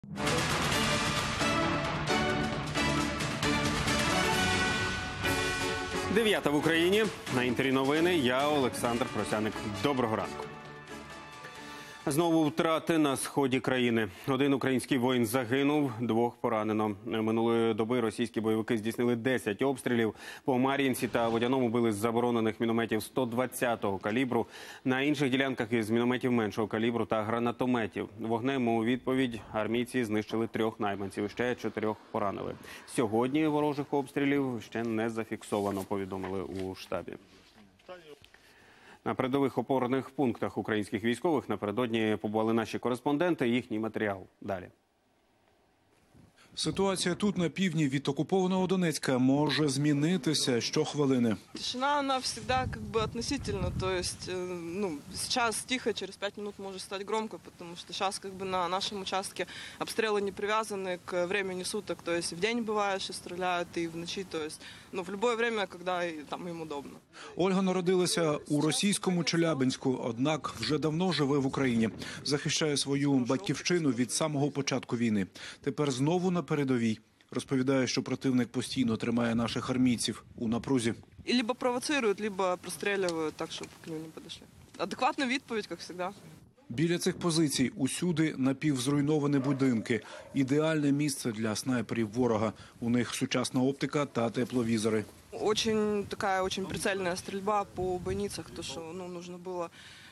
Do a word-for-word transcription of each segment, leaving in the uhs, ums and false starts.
Дев'ята в Україні. На Інтері новини. Я Олександр Просяник. Доброго ранку. Знову втрати на сході країни. Один український воїн загинув, двох поранено. Минулої доби російські бойовики здійснили десять обстрілів. По Мар'їнці та Водяному били з заборонених мінометів сто двадцятого калібру. На інших ділянках із мінометів меншого калібру та гранатометів. Вогнем у відповідь армійці знищили трьох найманців, ще чотирьох поранили. Сьогодні ворожих обстрілів ще не зафіксовано, повідомили у штабі. На передових опорних пунктах українських військових напередодні побували наші кореспонденти. Їхній матеріал далі. Ситуація тут, на півдні від окупованого Донецька, може змінитися щохвилини. Тишина, она всегда как бы относительно, то есть, ну, сейчас тихо, через пять минут может стать громко, потому что сейчас как бы на нашем участке обстрелы не привязаны к времени суток, то есть в день бывает, что стреляют, и в ночи, то есть, ну, в любое время, когда там им удобно. Ольга народилася у російському Челябинську, однак вже давно живе в Україні. Захищає свою батьківщину від самого початку війни. Тепер знову на передовій. Розповідає, що противник постійно тримає наших армійців у напрузі. І либо провоцирують, либо прострілюють так, щоб к ним не підійшли. Адекватна відповідь, як завжди. Біля цих позицій усюди напівзруйновані будинки. Ідеальне місце для снайперів ворога. У них сучасна оптика та тепловізори. Очень такая очень прицельная стрельба по бойницах, то что, ну, нужно было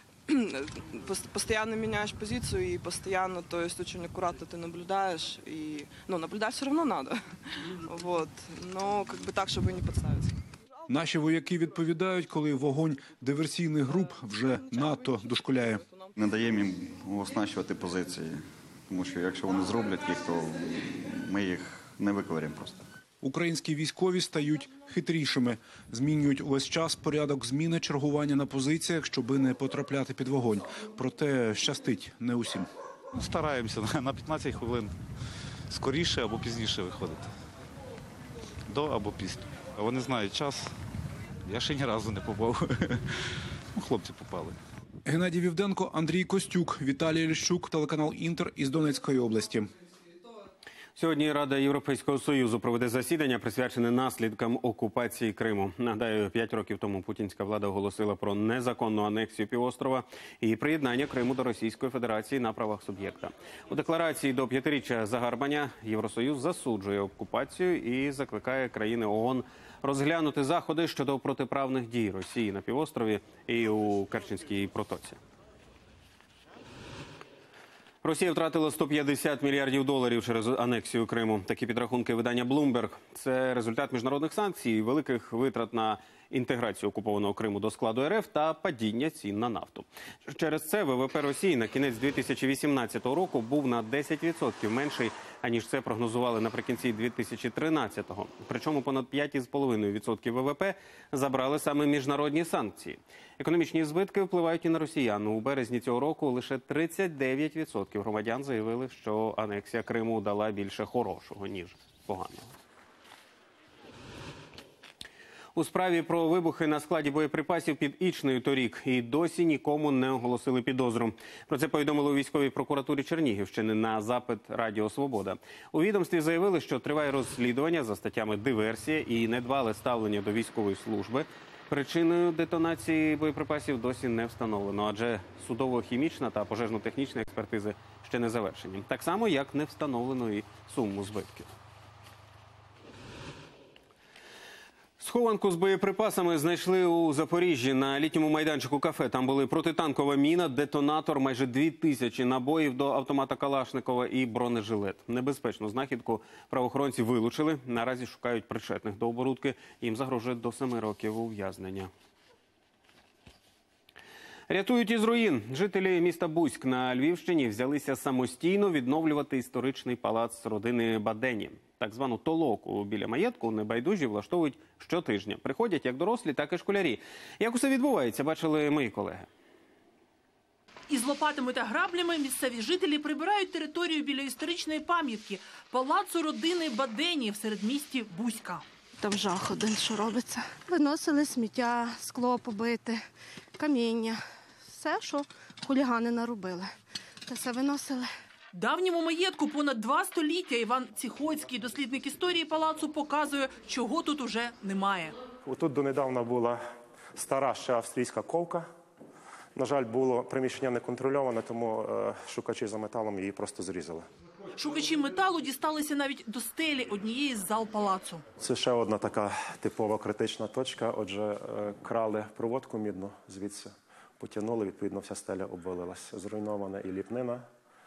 постоянно меняешь позицию и постоянно, то есть очень аккуратно ты наблюдаешь, и, ну, наблюдать все равно надо, вот, но как бы так, чтобы не подставиться. Наші вояки відповідають, коли вогонь диверсійних груп вже надто дошкуляє. Не даємо їм оснащувати позиції, тому що якщо вони зроблять їх, то ми їх не виковиряємо просто. Українські військові стають хитрішими. Змінюють увесь час порядок зміни чергування на позиціях, щоби не потрапляти під вогонь. Проте щастить не усім. Стараємося на п'ятнадцять хвилин скоріше або пізніше виходити. До або після. Вони знають час. Я ще ні разу не попав. Хлопці попали. Геннадій Вівденко, Андрій Костюк, Віталій Ліщук, телеканал «Інтер» із Донецької області. Сьогодні Рада Європейського Союзу проведе засідання, присвячене наслідкам окупації Криму. Нагадаю, п'ять років тому путінська влада оголосила про незаконну анексію півострова і приєднання Криму до Російської Федерації на правах суб'єкта. У декларації до п'ятиріччя загарбання Євросоюз засуджує окупацію і закликає країни ООН розглянути заходи щодо протиправних дій Росії на півострові і у Керченській протоці. Росія втратила сто п'ятдесят мільярдів доларів через анексію Криму. Такі підрахунки видання Bloomberg. Це результат міжнародних санкцій, великих витрат на інтеграцію окупованого Криму до складу РФ та падіння цін на нафту. Через це ВВП Росії на кінець дві тисячі вісімнадцятого року був на десять відсотків менший, аніж це прогнозували наприкінці дві тисячі тринадцятого. Причому понад п'ять цілих п'ять десятих відсотка ВВП забрали саме міжнародні санкції. Економічні збитки впливають і на росіян. У березні цього року лише тридцять дев'ять відсотків громадян заявили, що анексія Криму дала більше хорошого, ніж поганого. У справі про вибухи на складі боєприпасів під Ічнею торік і досі нікому не оголосили підозру. Про це повідомили у військовій прокуратурі Чернігівщини на запит Радіо Свобода. У відомстві заявили, що триває розслідування за статтями диверсія і недбале ставлення до військової служби. Причиною детонації боєприпасів досі не встановлено, адже судово-хімічна та пожежно-технічна експертизи ще не завершені. Так само, як не встановлено і суму збитків. Схованку з боєприпасами знайшли у Запоріжжі на літньому майданчику кафе. Там були протитанкова міна, детонатор, майже дві тисячі набоїв до автомата Калашникова і бронежилет. Небезпечну знахідку правоохоронці вилучили. Наразі шукають причетних до оборудки. Їм загрожує до семи років ув'язнення. Рятують із руїн. Жителі міста Буськ на Львівщині взялися самостійно відновлювати історичний палац родини Бадені. Так звану толоку біля маєтку небайдужі влаштовують щотижня. Приходять як дорослі, так і школярі. Як усе відбувається, бачили мої колеги. Із лопатами та граблями місцеві жителі прибирають територію біля історичної пам'ятки – палацу родини Бадені в середмісті Буська. Там жах один, що робиться. Виносили сміття, скло побите, каміння. Все, що хулігани наробили. Та все виносили. Давньому маєтку понад два століття Іван Ціхоцький, дослідник історії палацу, показує, чого тут уже немає. Тут донедавна була стара ще австрійська ковка. На жаль, було приміщення не контрольоване, тому е, шукачі за металом її просто зрізали. Шукачі металу дісталися навіть до стелі однієї з зал палацу. Це ще одна така типова критична точка. Отже, е, крали проводку мідну звідси, потягнули, відповідно, вся стеля обвалилася. Зруйнована і ліпнина,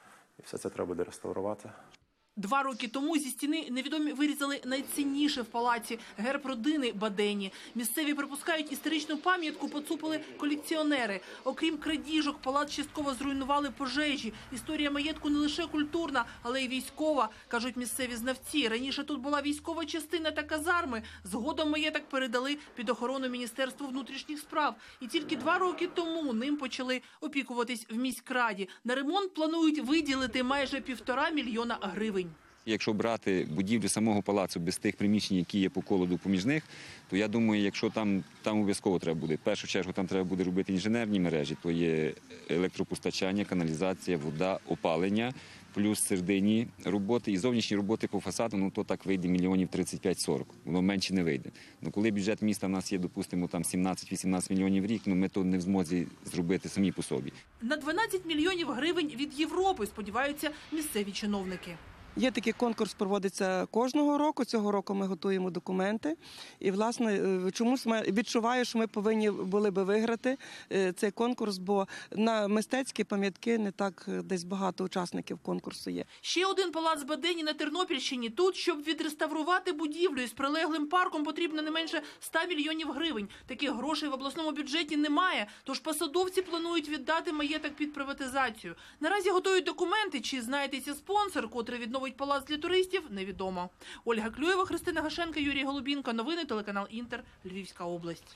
і все це треба буде реставрувати. Два роки тому зі стіни невідомі вирізали найцінніше в палаці – герб родини Бадені. Місцеві припускають, історичну пам'ятку поцупили колекціонери. Окрім крадіжок, палац частково зруйнували пожежі. Історія маєтку не лише культурна, але й військова, кажуть місцеві знавці. Раніше тут була військова частина та казарми. Згодом маєток передали під охорону Міністерству внутрішніх справ. І тільки два роки тому ним почали опікуватись в міськраді. На ремонт планують виділити майже півтора мільйона гривень. Якщо брати будівлю самого палацу без тих приміщень, які є по колоду поміж них, то я думаю, якщо там, там обов'язково треба буде, в першу чергу там треба буде робити інженерні мережі, то є електропостачання, каналізація, вода, опалення, плюс середині роботи і зовнішні роботи по фасаду, ну то так вийде мільйонів тридцять п'ять сорок, воно менше не вийде. Ну коли бюджет міста в нас є, допустимо, там сімнадцять-вісімнадцять мільйонів в рік, ну ми то не в змозі зробити самі по собі. На дванадцять мільйонів гривень від Європи, сподіваються місцеві чиновники. Є такий конкурс, проводиться кожного року. Цього року ми готуємо документи. І, власне, чомусь ми відчуваю, що ми повинні були би виграти цей конкурс, бо на мистецькі пам'ятки не так десь багато учасників конкурсу є. Ще один палац Бадені на Тернопільщині. Тут, щоб відреставрувати будівлю із прилеглим парком, потрібно не менше ста мільйонів гривень. Таких грошей в обласному бюджеті немає, тож посадовці планують віддати маєток під приватизацію. Наразі готують документи, чи знайдеться спонсор, котрий відновить палац для туристів, невідомо. Ольга Клюєва, Христина Гашенка, Юрій Голубінко. Новини, телеканал Інтер, Львівська область.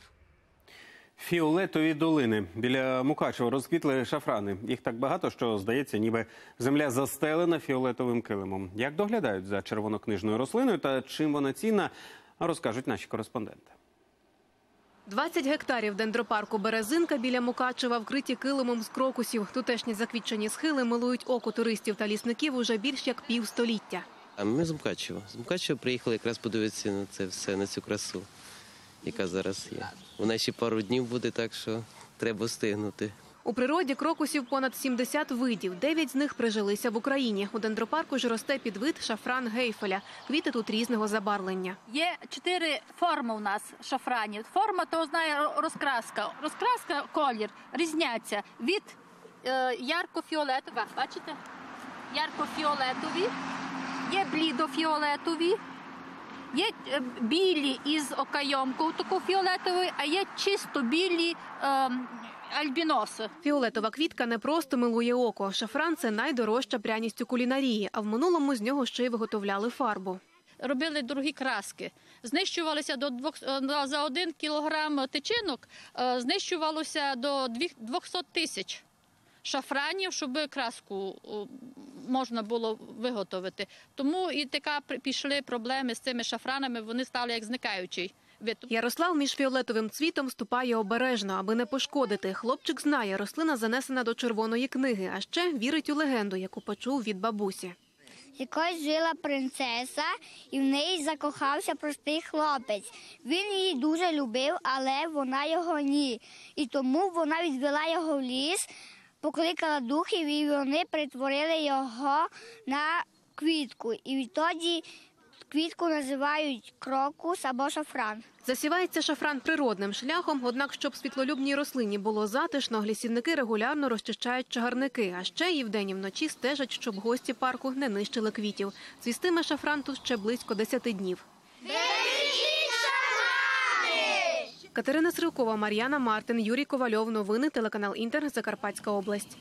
Фіолетові долини. Біля Мукачева розквітли шафрани. Їх так багато, що, здається, ніби земля застелена фіолетовим килимом. Як доглядають за червонокнижною рослиною та чим вона цінна, розкажуть наші кореспонденти. двадцять гектарів дендропарку «Березинка» біля Мукачева вкриті килимом з крокусів. Тутешні заквітчені схили милують око туристів та лісників уже більш як півстоліття. А ми з Мукачева. З Мукачева приїхали якраз подивитися на це все, на цю красу, яка зараз є. Вона ще пару днів буде, так що треба встигнути. У природі крокусів понад сімдесят видів. Дев'ять з них прижилися в Україні. У дендропарку ж росте підвид шафран гейфеля. Квіти тут різного забарвлення. Є чотири форми у нас шафранів. Форма, то знає розкраска. Розкраска, колір різняться від е, ярко-фіолетових, бачите? Ярко-фіолетові, є блідо-фіолетові, є е, білі із окайомкою таку фіолетовою, а є чисто білі е, альбіноси. Фіолетова квітка не просто милує око. Шафран – це найдорожча пряність у кулінарії, а в минулому з нього ще й виготовляли фарбу. Робили дорогі краски. Знищувалося до двох, за один кілограм тичинок, знищувалося до двохсот тисяч шафранів, щоб краску можна було виготовити. Тому і така пішли проблеми з цими шафранами, вони стали як зникаючі. Ярослав між фіолетовим цвітом ступає обережно, аби не пошкодити. Хлопчик знає, рослина занесена до червоної книги, а ще вірить у легенду, яку почув від бабусі. Якось жила принцеса, і в неї закохався простий хлопець. Він її дуже любив, але вона його ні. І тому вона відвела його в ліс, покликала духів, і вони перетворили його на квітку. І відтоді квітку називають крокус або шафран. Засівається шафран природним шляхом, однак, щоб світлолюбній рослині було затишно, лісівники регулярно розчищають чагарники, а ще і вдень і вночі стежать, щоб гості парку не нищили квітів. Цвістиме шафран тут ще близько десяти днів. Катерина Сривкова, Мар'яна Мартин, Юрій Ковальов. Новини, телеканал Інтер, Закарпатська область.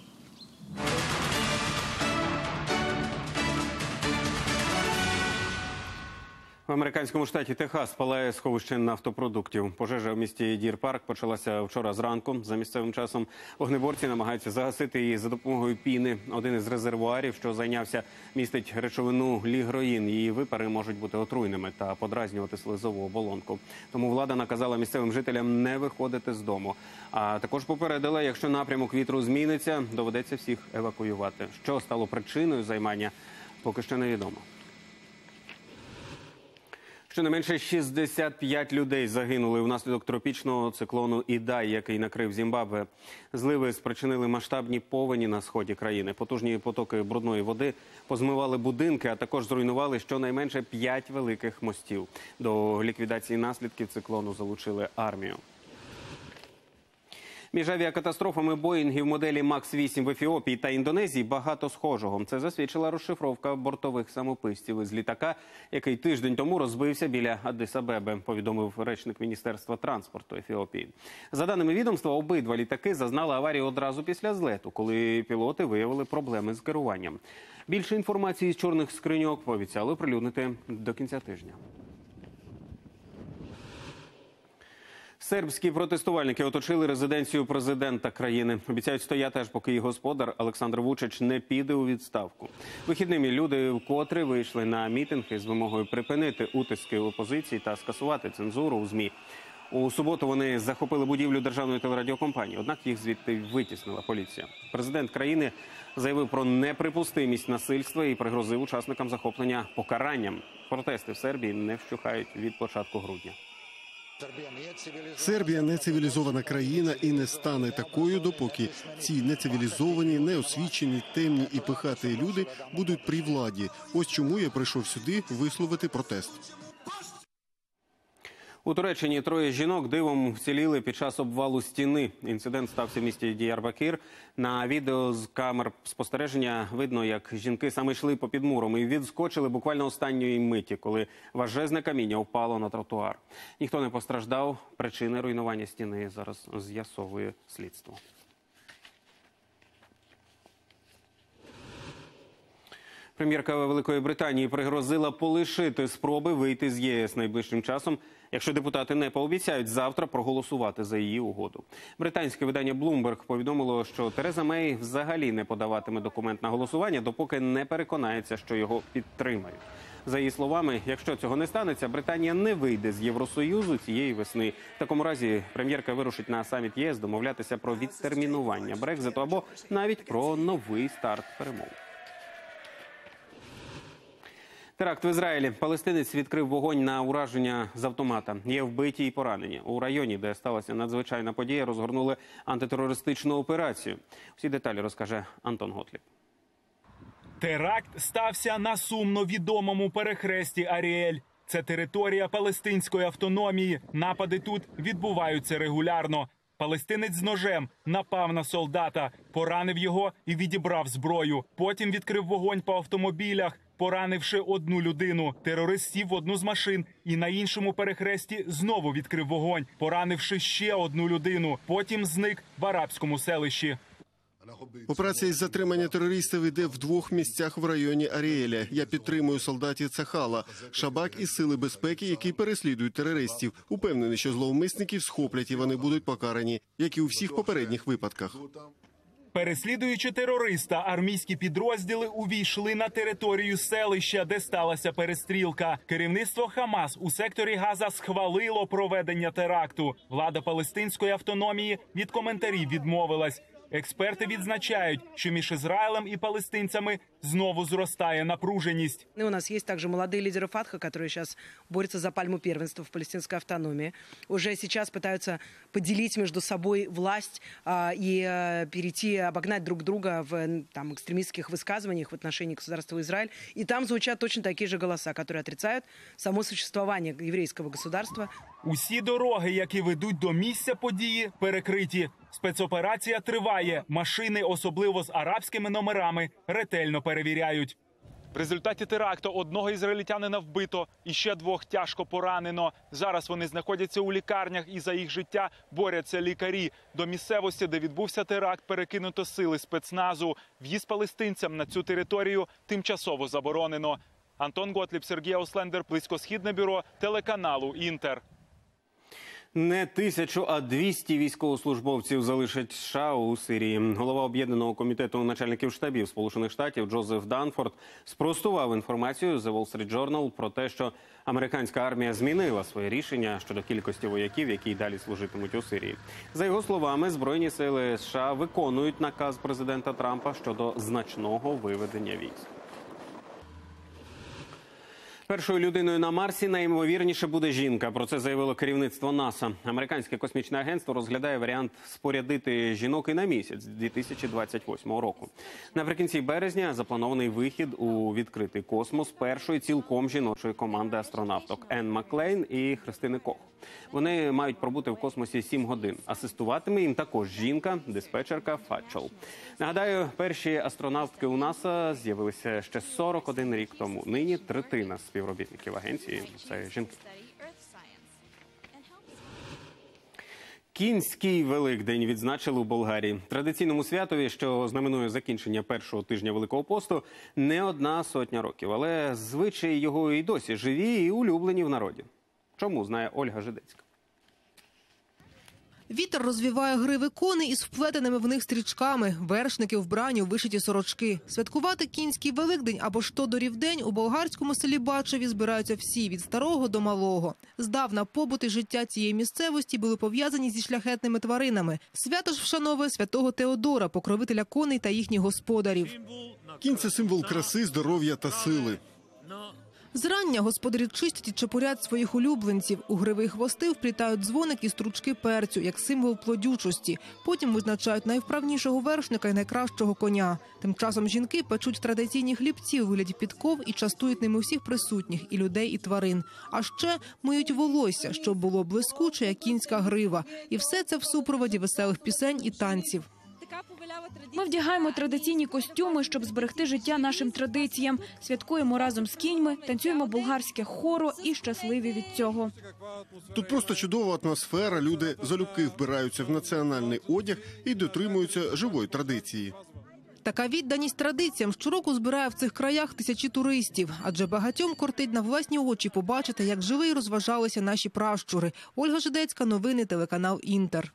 В американському штаті Техас палає сховище нафтопродуктів. Пожежа в місті Дір-Парк почалася вчора зранку. За місцевим часом вогнеборці намагаються загасити її за допомогою піни. Один із резервуарів, що зайнявся, містить речовину лігроїн. Її випари можуть бути отруйними та подразнювати слизову оболонку. Тому влада наказала місцевим жителям не виходити з дому. А також попередила, якщо напрямок вітру зміниться, доведеться всіх евакуювати. Що стало причиною займання, поки що невідомо. Щонайменше шістдесят п'ять людей загинули внаслідок тропічного циклону Ідай, який накрив Зімбабве. Зливи спричинили масштабні повені на сході країни. Потужні потоки брудної води позмивали будинки, а також зруйнували щонайменше п'ять великих мостів. До ліквідації наслідків циклону залучили армію. Між авіакатастрофами Боїнгів моделі Макс вісім в Ефіопії та Індонезії багато схожого. Це засвідчила розшифровка бортових самописців із літака, який тиждень тому розбився біля Аддис-Абеби, повідомив речник Міністерства транспорту Ефіопії. За даними відомства, обидва літаки зазнали аварію одразу після злету, коли пілоти виявили проблеми з керуванням. Більше інформації з чорних скриньок пообіцяли оприлюднити до кінця тижня. Сербські протестувальники оточили резиденцію президента країни. Обіцяють стояти, аж поки їх господар Олександр Вучич не піде у відставку. Вихідними люди вкотре вийшли на мітинги з вимогою припинити утиски опозиції та скасувати цензуру у ЗМІ. У суботу вони захопили будівлю державної телерадіокомпанії, однак їх звідти витіснила поліція. Президент країни заявив про неприпустимість насильства і пригрозив учасникам захоплення покаранням. Протести в Сербії не вщухають від початку грудня. Сербія – нецивілізована країна і не стане такою, допоки ці нецивілізовані, неосвічені, темні і пихаті люди будуть при владі. Ось чому я прийшов сюди висловити протест. У Туреччині троє жінок дивом вціліли під час обвалу стіни. Інцидент стався в місті Діярбакир. На відео з камер спостереження видно, як жінки саме йшли попід муром і відскочили буквально останньої миті, коли важезне каміння впало на тротуар. Ніхто не постраждав. Причини руйнування стіни зараз з'ясовує слідство. Прем'єрка Великої Британії пригрозила полишити спроби вийти з ЄС найближчим часом, якщо депутати не пообіцяють завтра проголосувати за її угоду. Британське видання Bloomberg повідомило, що Тереза Мей взагалі не подаватиме документ на голосування, допоки не переконається, що його підтримають. За її словами, якщо цього не станеться, Британія не вийде з Євросоюзу цієї весни. В такому разі прем'єрка вирушить на саміт ЄС домовлятися про відтермінування Брекзиту або навіть про новий старт перемов. Теракт в Ізраїлі. Палестинець відкрив вогонь на ураження з автомата. Є вбиті і поранені. У районі, де сталася надзвичайна подія, розгорнули антитерористичну операцію. Всі деталі розкаже Антон Готліб. Теракт стався на сумно відомому перехресті Аріель. Це територія палестинської автономії. Напади тут відбуваються регулярно. Палестинець з ножем напав на солдата, поранив його і відібрав зброю. Потім відкрив вогонь по автомобілях, поранивши одну людину. Терорист сів в одну з машин і на іншому перехресті знову відкрив вогонь, поранивши ще одну людину. Потім зник в арабському селищі. Операція із затримання терористів іде в двох місцях в районі Аріеля. Я підтримую солдатів Цахала, Шабак і сили безпеки, які переслідують терористів. Упевнений, що зловмисників схоплять і вони будуть покарані, як і у всіх попередніх випадках. Переслідуючи терориста, армійські підрозділи увійшли на територію селища, де сталася перестрілка. Керівництво Хамас у секторі Газа схвалило проведення теракту. Влада палестинської автономії від коментарів відмовилась. Експерти відзначають, що між Ізраїлем і палестинцями знову зростає напруженість. У нас есть также молодые лидеры Фатха, которые сейчас борются за пальму первенства в палестинской автономии. Уже сейчас пытаются поделить между собой власть а, и а, перейти, обогнать друг друга в там, экстремистских высказываниях в отношении государства Израиль. И там звучат точно такие же голоса, которые отрицают само существование еврейского государства. Усі дороги, які ведуть до місця події, перекриті. Спецоперація триває. Машини, особливо з арабськими номерами, ретельно перевіряють. В результаті теракту одного ізраїльтянина вбито і ще двох тяжко поранено. Зараз вони знаходяться у лікарнях і за їх життя борються лікарі. До місцевості, де відбувся теракт, перекинуто сили спецназу. В'їзд палестинцям на цю територію тимчасово заборонено. Антон Готліб, Сергій Ауслендер, Близькосхідне бюро телеканалу «Інтер». Не тисячу, а двісті військовослужбовців залишать США у Сирії. Голова Об'єднаного комітету начальників штабів Сполучених Штатів Джозеф Данфорд спростував інформацію The Wall Street Journal про те, що американська армія змінила своє рішення щодо кількості вояків, які й далі служитимуть у Сирії. За його словами, Збройні сили США виконують наказ президента Трампа щодо значного виведення військ. Першою людиною на Марсі найімовірніше буде жінка. Про це заявило керівництво НАСА. Американське космічне агентство розглядає варіант спорядити жінок і на місяць дві тисячі двадцять восьмого року. Наприкінці березня запланований вихід у відкритий космос першої цілком жіночої команди астронавток Енн Маклейн і Христини Кох. Вони мають пробути в космосі сім годин. Асистуватиме їм також жінка, диспетчерка Фатчел. Нагадаю, перші астронавтки у НАСА з'явилися ще сорок один рік тому. Нині третина співробітників агенції – це жінки. Кінський Великдень відзначили у Болгарії. Традиційному святові, що знаменує закінчення першого тижня Великого посту, не одна сотня років. Але звичаї його і досі живі і улюблені в народі. Чому, знає Ольга Жидецька. Вітер розвіває гриви коней із вплетеними в них стрічками, вершники вбрані у вишиті сорочки. Святкувати кінський Великдень або ж Тодорів день у болгарському селі Бачеві збираються всі, від старого до малого. Здавна побут і життя цієї місцевості були пов'язані зі шляхетними тваринами. Свято ж вшановує святого Теодора, покровителя коней та їхніх господарів. Кінь – це символ краси, здоров'я та сили. Зрання господарі чистять і чепурять своїх улюбленців. У гриви й хвости вплітають дзвоник і стручки перцю, як символ плодючості. Потім визначають найвправнішого вершника і найкращого коня. Тим часом жінки печуть традиційні хлібці у вигляді підков і частують ними всіх присутніх – і людей, і тварин. А ще миють волосся, щоб було блискуче, як кінська грива. І все це в супроводі веселих пісень і танців. Ми вдягаємо традиційні костюми, щоб зберегти життя нашим традиціям. Святкуємо разом з кіньми, танцюємо болгарське хоро і щасливі від цього. Тут просто чудова атмосфера, люди залюбки вбираються в національний одяг і дотримуються живої традиції. Така відданість традиціям щороку збирає в цих краях тисячі туристів. Адже багатьом кортить на власні очі побачити, як жили і розважалися наші пращури. Ольга Жидецька, новини, телеканал «Інтер».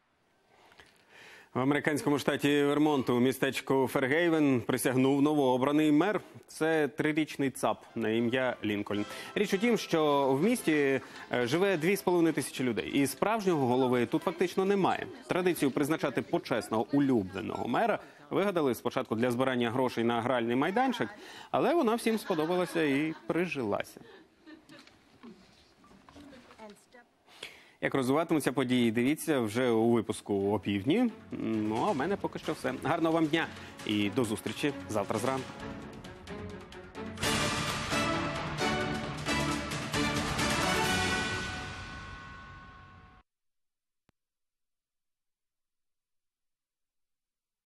В американському штаті Вермонт у містечку Фергейвен присягнув новообраний мер. Це трирічний цап на ім'я Лінкольн. Річ у тім, що в місті живе дві з половиною тисячі людей. І справжнього голови тут фактично немає. Традицію призначати почесного улюбленого мера вигадали спочатку для збирання грошей на гральний майданчик, але вона всім сподобалася і прижилася. Як розвиватимуться події, дивіться вже у випуску опівдні. Ну, а в мене поки що все. Гарного вам дня і до зустрічі завтра зранку.